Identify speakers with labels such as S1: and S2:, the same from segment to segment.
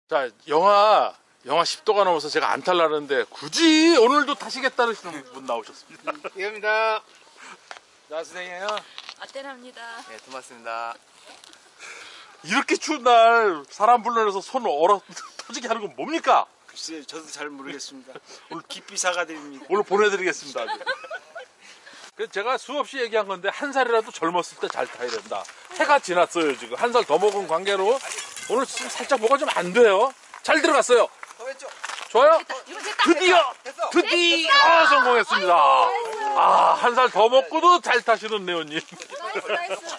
S1: 자, 영하 10도가 넘어서 제가 안 탈라는데 굳이 오늘도 타시겠다는 분 나오셨습니다.
S2: 이겁니다. 나수생이에요.
S3: 아떼랍니다.
S2: 네, 토마스입니다.
S1: 이렇게 추운 날 사람 불러내서 손 얼어 터지게 하는 건 뭡니까?
S2: 글쎄, 저도 잘 모르겠습니다. 오늘 깊이 사과드립니다.
S1: 오늘 보내드리겠습니다. 아주. 그래서 제가 수없이 얘기한 건데 한 살이라도 젊었을 때 잘 타야 된다. 해가 지났어요 지금. 한 살 더 먹은 관계로 오늘 좀 살짝 뭐가 좀 안 돼요. 잘 들어갔어요.
S2: 더 왼쪽.
S1: 좋아요?
S3: 이거 됐다.
S2: 됐어.
S1: 드디어 성공했습니다. 아, 한 살 더 먹고도 잘 타시는 네오님.
S3: 나이스 나이스.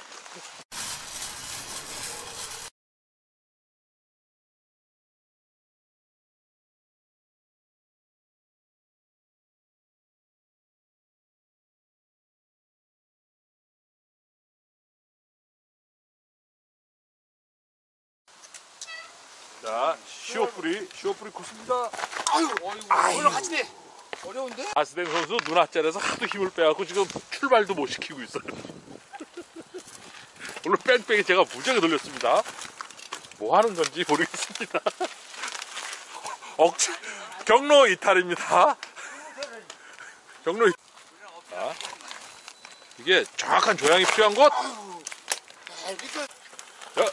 S1: 자, 시오프리 코스입니다.
S2: 오늘 같이 돼. 어려운데?
S1: 아스덴 선수 눈화짤에서 하도 힘을 빼갖고 지금 출발도 못 시키고 있어요. 오늘 뺑뺑이 제가 무지하게 돌렸습니다. 뭐 하는 건지 모르겠습니다. 경로 이탈입니다. 경로 이탈. 자, 이게 정확한 조향이 필요한 곳. 자,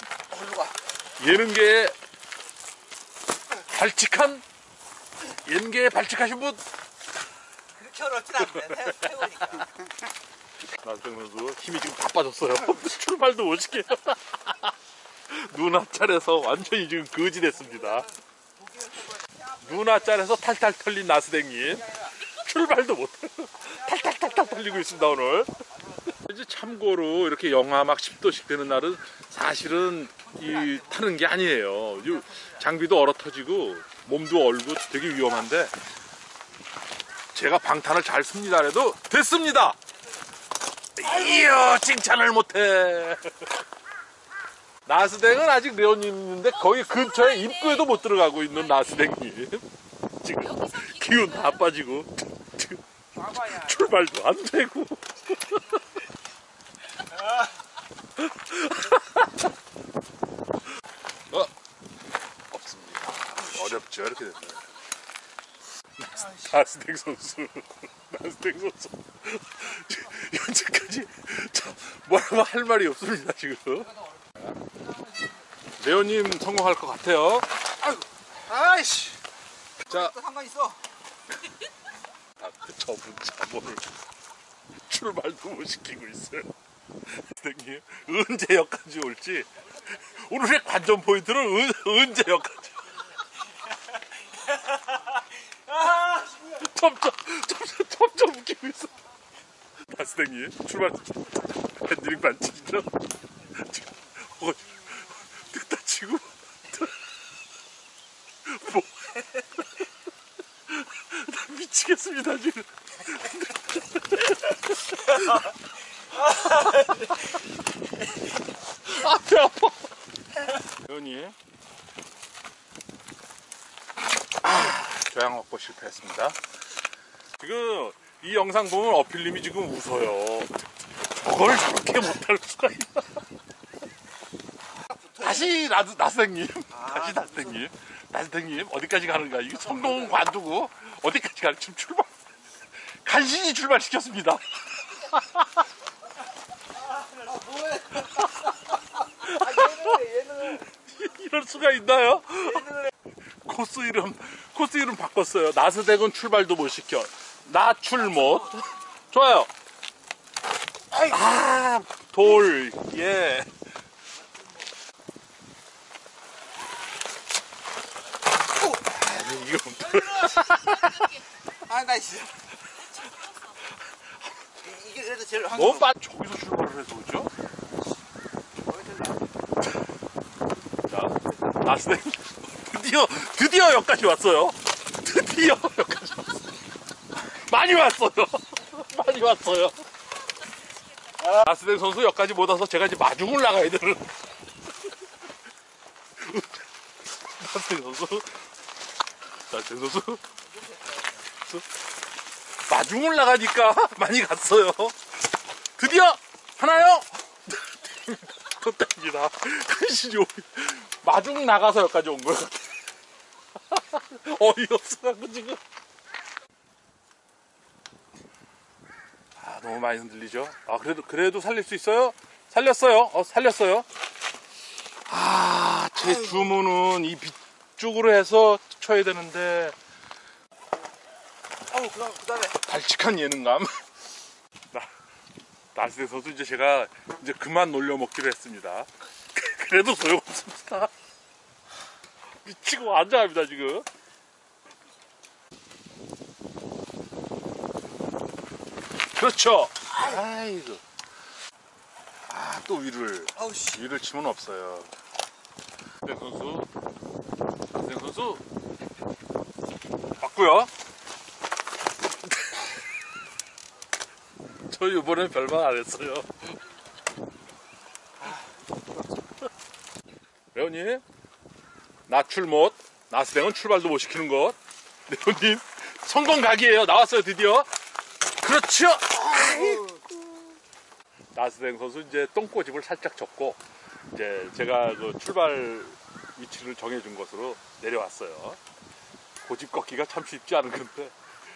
S1: 예능계에 발칙한 예능계에 발칙하신 분.
S2: 그렇게 어렵진 않네. 태우니까.
S1: 나수생 선수 힘이 지금 다 빠졌어요. 출발도 못 시켜요. 눈화짤에서 완전히 지금 거지 됐습니다. 눈화짤에서 탈탈 털린 나수댕님 출발도 못해요. 탈탈 털리고 있습니다 오늘. 이제 참고로 이렇게 영하 막 10도씩 되는 날은 사실은 타는 게 아니에요. 장비도 얼어 터지고 몸도 얼고 되게 위험한데 제가 방탄을 잘 씁니다 해도 됐습니다. 이야, 칭찬을 못해. 나스댕은 아직 레온님 있는데 거기 근처에 입구에도 못 들어가고 있는 나스댕님 지금 기운 다 빠지고 출발도 안 되고. 없습니다. 어렵죠. 이렇게 되면. 나스댕 선수 현재까지 뭐라고 할 말이 없습니다 지금. 레오님 성공할 것 같아요.
S2: 아이씨.
S1: 자,
S2: 또 상관 있어.
S1: 저분 자본을 출발도 못 시키고 있어요. 선생님 언제 여기까지 올지 오늘의 관전 포인트는 언제 여기까지. 점점 웃기고 있어. 나스댕님 출발 핸들링 반칙이죠. 지금 됐다 치고 뭐 나 미치겠습니다 지금. 배 아파. 회원님 조향 확보 실패했습니다. 지금 이 영상 보면 어필님이 지금 웃어요. 저걸 저렇게 못할 수가 있나. 다시 나스댕님 나스댕님 어디까지 가는가. 이게 성공은 관두고 어디까지 가는. 지금 출발 간신히 출발시켰습니다.
S2: 얘는
S1: 이럴 수가 있나요? 코스 이름 바꿨어요. 나스댕은 출발도 못 시켜. 나 출 못. 좋아요. 돌. 예. 이거
S2: 나 진짜. 이게 그래도 제일
S1: 너무 저기서 출발을 해서 그죠? 자, 나스댕 드디어 여기까지 왔어요. 드디어 여기까지 왔어요. 많이 왔어요. 나스댕 선수 여기까지 못 와서 제가 이제 마중을 나가야 되는. 나스댕 선수 마중을 나가니까 많이 갔어요. 드디어 하나요? 그것입니다. 간신히 마중 나가서 여기까지 온 것 같아. 어이없어갖고 지금. 아, 너무 많이 흔들리죠? 아, 그래도 살릴 수 있어요? 살렸어요. 살렸어요. 아, 제 주문은 이 빗쪽으로 해서 쳐야 되는데.
S2: 아우 그다음에
S1: 발칙한 예능감. 나스대 선수 이제 제가 이제 그만 놀려먹기로 했습니다. 그래도 소용없습니다. 미치고 완전합니다 지금. 그렇죠. 아이고. 아, 또 위를 치면 없어요. 나스대 선수 맞고요. 저 이번엔 별말 안 했어요. 레오님, 나출 못, 나스댕은 출발도 못 시키는 것. 레오님, 성공 각이에요. 나왔어요, 드디어. 그렇죠. 나스댕 선수 이제 똥꼬집을 살짝 접고, 이제 제가 그 출발 위치를 정해준 것으로 내려왔어요. 고집 꺾기가 참 쉽지 않은 건데.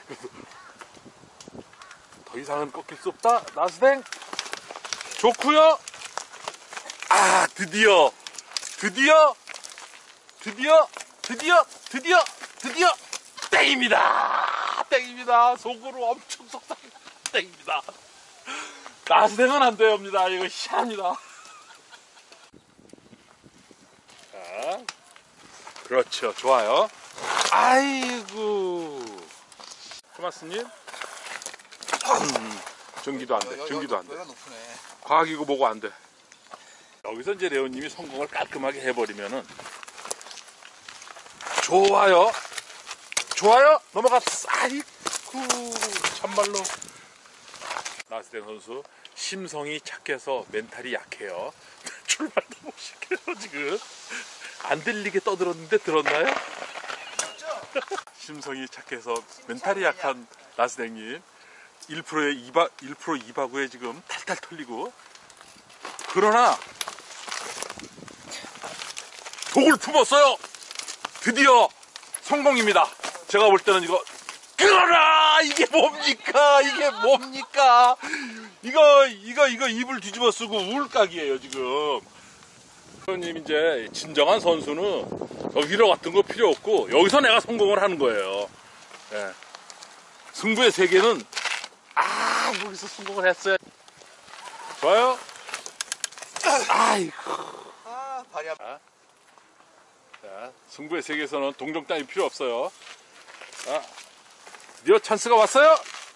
S1: 더 이상은 꺾일 수 없다. 나스댕 좋구요. 아, 드디어 땡입니다. 속으로 엄청 속상해. 땡입니다. 나스댕은 안 됩니다. 이거 희한합니다. 자, 그렇죠. 좋아요. 아이고, 토마스님. 전기도 안 돼. 전기도 안 돼. 과학이고 뭐고 안 돼. 여기서 이제 레오님이 성공을 깔끔하게 해버리면은 좋아요. 넘어갔어. 아이고, 참말로. 나스댕 선수 심성이 착해서 멘탈이 약해요. 출발도 못 시켜요 지금. 안 들리게 떠들었는데 들었나요? 심성이 착해서 멘탈이 약한 나스댕님. 1%에 2바구에 지금 탈탈 털리고. 그러나 독을 품었어요. 드디어 성공입니다. 제가 볼 때는 이거. 그러나 이게 뭡니까? 이거 입을 뒤집어 쓰고 우울각이에요 지금. 형님, 이제 진정한 선수는 위로 같은 거 필요 없고 여기서 내가 성공을 하는 거예요. 네. 승부의 세계는 여기서 성공을 했어요. 좋아요. 아이고.
S2: 발이
S1: 자, 승부의 세계에서는 동정 따위 필요 없어요. 자, 드디어 찬스가 왔어요.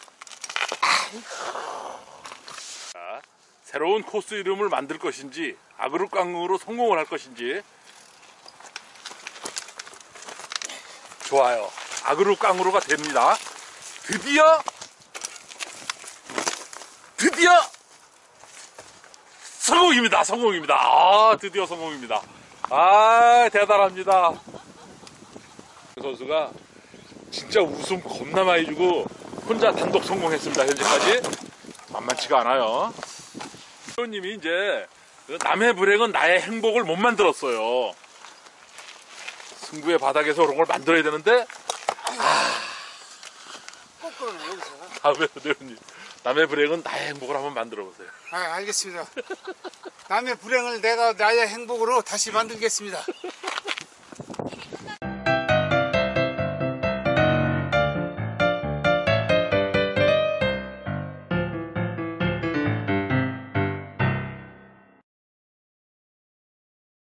S1: 자, 새로운 코스 이름을 만들 것인지 아그루깡으로 성공을 할 것인지. 좋아요. 아그루깡으로가 됩니다. 드디어 성공입니다. 아, 드디어 성공입니다. 아, 대단합니다. 그 선수가 진짜 웃음 겁나 많이 주고 혼자 단독 성공했습니다. 현재까지 만만치가 않아요. 회원님이 이제 남의 불행은 나의 행복을 못 만들었어요. 승부의 바닥에서 그런 걸 만들어야 되는데.
S2: 거꾸로는 여기서.
S1: 다음에 회원님, 남의 불행은 나의 행복을 한번 만들어 보세요.
S2: 알겠습니다. 남의 불행을 내가 나의 행복으로 다시 만들겠습니다.